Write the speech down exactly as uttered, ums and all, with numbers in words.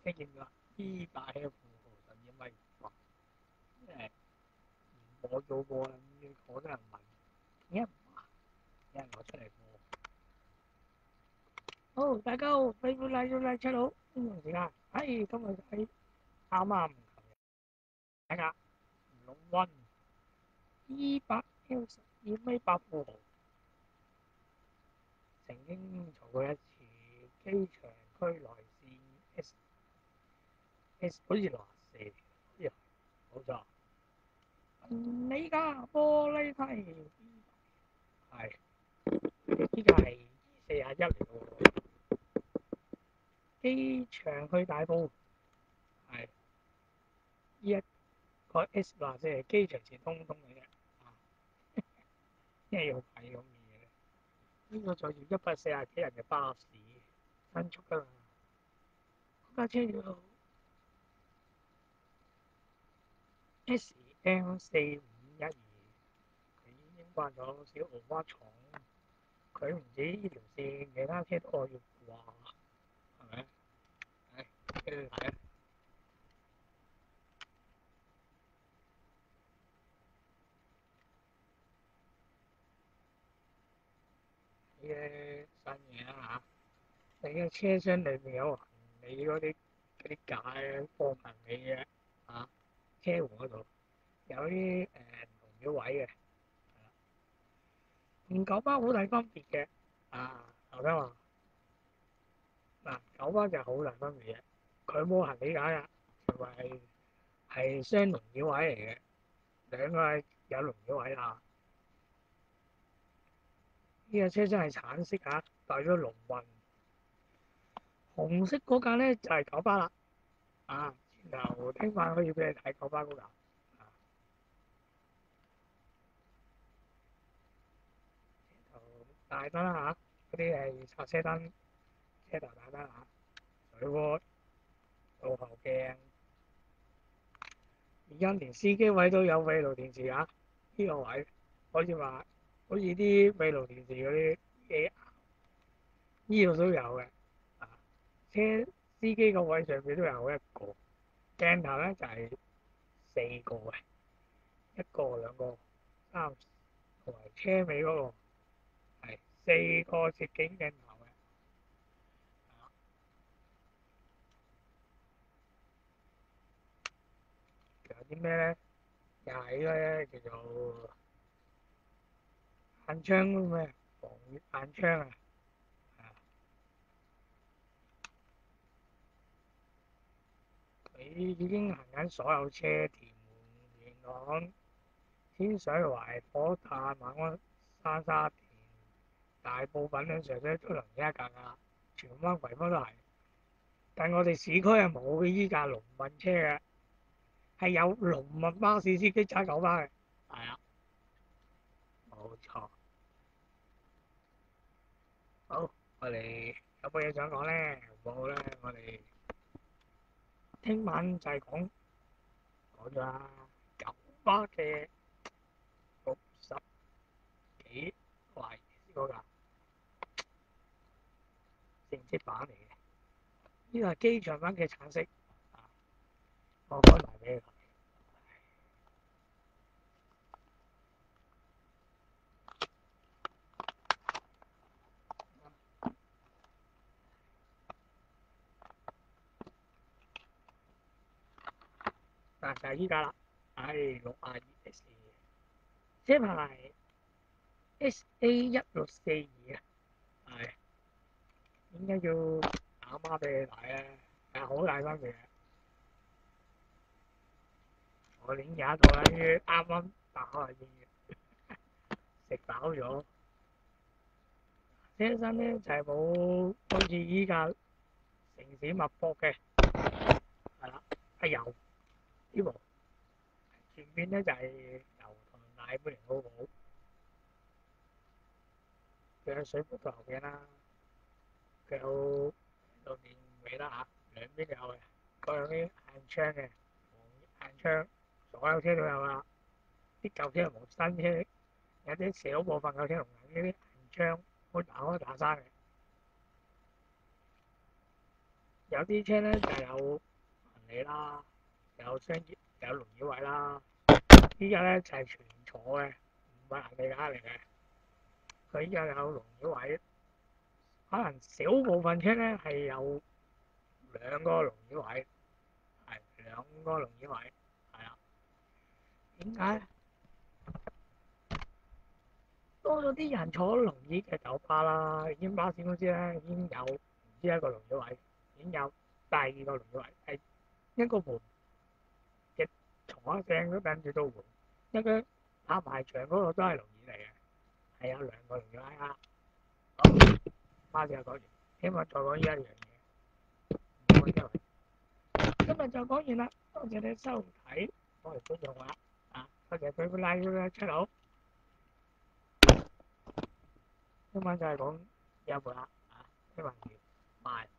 聽見啦，呢把 F 十二米八，誒我做過啦，好多人問，點解唔買？有人攞出嚟播。好，大家好，歡迎嚟到嚟 channel，歡迎時間，係今日睇啱啱琴日大家龍運呢把 F 十二米八富豪，曾經做過一次機場區內線 S S 好似六十四，好似係冇錯。呢架玻璃梯係呢個係四廿一嚟嘅喎，機場去大埔係呢一個 S 或者係機場前通通嘅啫，啊，咩要睇咁嘅嘢咧？呢個載住一百四廿幾人嘅巴士新出㗎嘛，架車叫 S M 四五一二，佢已經關咗小蠔灣廠，佢唔止呢條線，其他車都可以掛，係咪？係，跟住睇啊！呢啲新嘢啊嚇，你嘅車廂裏面有行李嗰啲嗰啲架放行李嘅啊，車門嗰度有啲誒唔同嘅位嘅，同九巴好大分別嘅啊！頭先話嗱，九巴就好大分別嘅，佢冇行李架㗎，同埋係係雙輪椅位嚟嘅，兩個係有輪椅位啦。呢個車廂係橙色嚇，代咗龍運。紅色嗰架咧就係九巴啦，啊，然後聽晚可以俾你睇九巴嗰架，啊，就大燈啦嚇，嗰啲係煞車燈、車頭大燈嚇，水鍋、倒後鏡，而家連司機位都有閉路電視嚇，呢個位好似話好似啲閉路電視嗰啲嘢，呢度都有嘅，啊，車司機個位上邊都有一個鏡頭咧，就係四個嘅。一個、兩個、三，同埋車尾嗰個係四個攝景鏡頭嘅。仲有啲咩咧？又係呢個叫做眼窗咩？防月眼窗啊！佢已經行緊所有車，屯門、元朗、天水圍、火炭、馬鞍山、沙田，大部分咧上車都能一架㗎，荃灣葵芳都係。但係我哋市區係冇依架龍運車嘅，係有龍運巴士司機揸九巴嘅，係啊，冇錯。好，我哋有冇嘢想講咧？冇咧，我哋聽晚就係講講咗啦，九巴嘅六十幾懷嗰架正式版嚟嘅，呢個係機場版嘅橙色，啊，我開埋俾你。嗱就係依家啦，係六廿二 S，車牌 S A 一六四二啊，係點解要打孖俾你睇咧？係好大分別嘅。我年廿度啦，啱啱打開已經食飽咗。車身咧就係冇好似依家城市脈搏嘅，係啦，係油呢部。前面咧就係油同大杯嚟好好，佢有水杯頭嘅啦，佢有路面尾啦嚇，兩邊都有嘅，佢有啲硬窗嘅，硬窗所有車都有啦。啲舊車同新車有啲小部分舊車同呢啲硬窗可以打開打閂嘅。 有啲車咧就有行李啦，有雙椅，有輪椅位啦。依家咧就係全坐嘅，唔係行李架嚟嘅。佢依家有輪椅位，可能少部分車咧係有兩個輪椅位，係兩個輪椅位，係啦。點解多咗啲人坐輪椅嘅九巴啦？已經巴士公司咧已經有唔止一個輪椅位，已經有第二個輪椅位，係一個門嘅坐一聲都跟住都換，一個拍埋牆嗰個都係輪椅嚟嘅，係有兩個輪椅位啊。好，巴士就講完，希望再講呢一樣嘢。唔好因為今日就講完啦，多謝你收睇，我係觀眾啦，啊，多謝俾個 like 啦，出佬。今晚就係講有冇啦，啊，希望完，拜。